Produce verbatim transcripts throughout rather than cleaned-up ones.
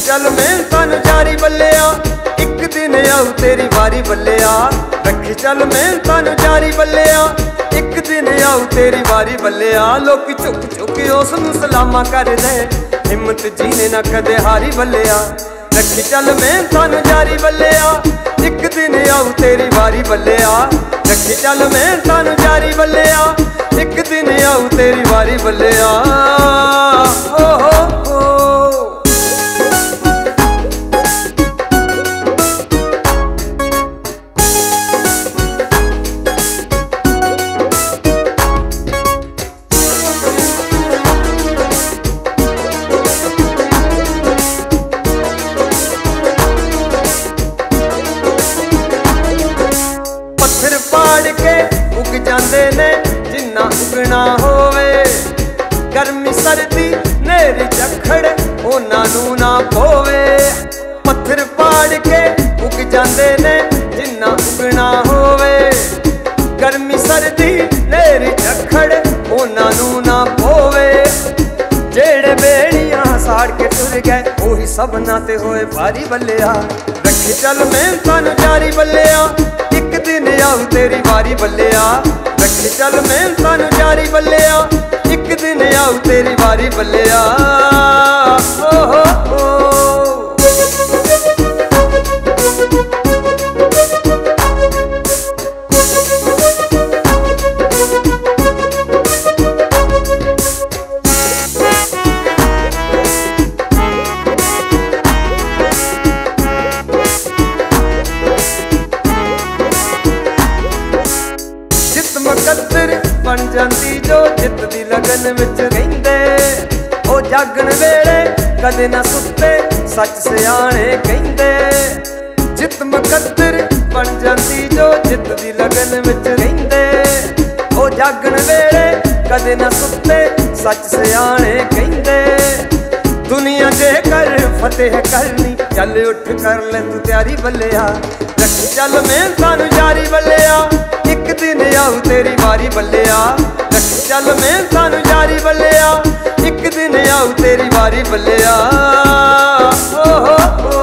चल मेहनतां नूं जारी बल्लिया, एक दिन आऊ तेरी वारी बल्लिया। रखी चल मेहनतां नूं जारी बल्लिया, एक दिन आऊ तेरी वारी बल्लिया। लोकी झुक झुक उस नूं सलामा कर दे, हिम्मत जी ने ना कदे हारी बल्लिया। रखी चल मेहनतां नूं जारी बल्लिया, एक दिन आऊ तेरी वारी बल्लिया। रखी चल मेहनतां नूं जारी बल्लिया, एक दिन आऊ तेरी वारी बल्लिया। हो हो हो पाड़ के उग जाते ने जिन्ना उगना होवे, गर्मी सर्दी नेरी झखड़ उन्हां नूं ना पोवे। पत्थर पाड़ के उग जाते ने जिन्ना उगना होवे, गर्मी सर्दी नेरी झखड़ उन्हां नूं ना पोवे। जेड़े बेड़ियां साड़ के टुर गए ओही सबना ते होए भारी बल्लिया। रखी चल मेहनतां नूं जारी बल्लिया, एक दिन आऊ तेरी वारी बल्लिया। रखी चल मेहनतां नूं जारी बल्लिया, एक दिन आऊ तेरी वारी बल्लिया। हो हो हो मुकद्दर बन जाती जो जित दी लगन विच रहिंदे। ओ जागण वेले कदे ना सुते सच सियाणे कहिंदे। जित मुकद्दर बन जाती जो जित दी लगन विच रहिंदे। ओ जागण वेले कदे ना सुते सच सियाणे कहिंदे। दुनिया जे कर फतेह करनी, चल उठ कर ले तू तैयारी बल्लिया। रखी चल मेहनतां नूं जारी बल्लिया, एक दिन आऊ तेरी वारी बल्लिया। रखी चल मेहनतां नूं जारी बल्लिया, एक दिन आऊ तेरी वारी बल्लिया। हो हो हो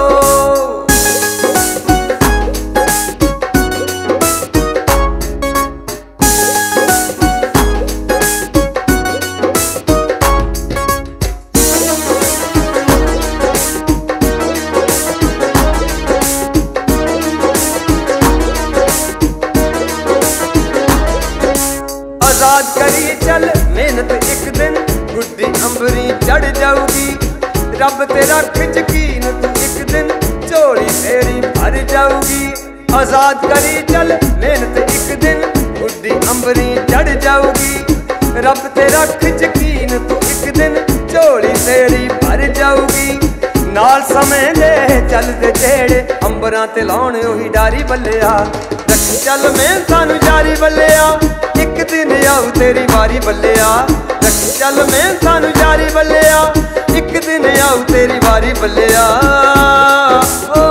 आजाद करी चल मेहनत, एक दिन गुड्डी अंबरी चढ़ जाऊगी। रब ते रख यकीन तू एक दिन झोली तेरी भर जाऊगी। आजाद करी चल मेहनत, एक दिन गुड्डी अंबरी चढ़ जाऊगी। रब ते रख यकीन तू एक दिन झोली तेरी भर जाऊगी। नाल समय दे चलदे जेड़े अंबरां ते लाउण ओही डारी बल्लिया। रखी चल मेहनतां नूं जारी बल्लिया, एक दिन आऊ तेरी वारी बल्लिया। रखी चल मेहनतां नूं जारी बल्लिया, एक दिन आऊ तेरी वारी बल्लिया।